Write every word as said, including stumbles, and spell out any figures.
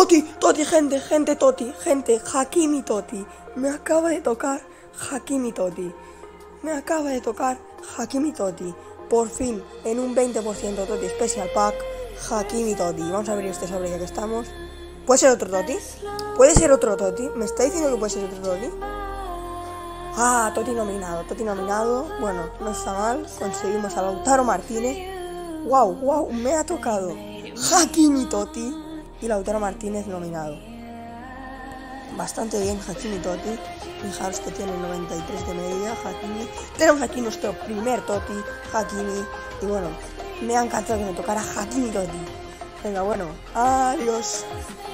Totti, Totti, gente, gente, Totti, gente, Hakimi Totti. Me acaba de tocar Hakimi Totti. Me acaba de tocar Hakimi Totti. Por fin, en un veinte por ciento Totti Special Pack, Hakimi Totti. Vamos a abrir este sobre ya que estamos. ¿Puede ser otro Totti? ¿Puede ser otro Totti? ¿Me está diciendo que puede ser otro Totti? Ah, Totti nominado, Totti nominado. Bueno, no está mal. Conseguimos a Lautaro Martínez. Wow, wow, me ha tocado Hakimi Totti y Lautaro Martínez nominado. Bastante bien Hakimi Totti. Fijaros que tiene noventa y tres de media, Hakimi. Tenemos aquí nuestro primer Totti, Hakimi. Y bueno, me ha encantado que me tocara Hakimi Totti. Venga, bueno, adiós.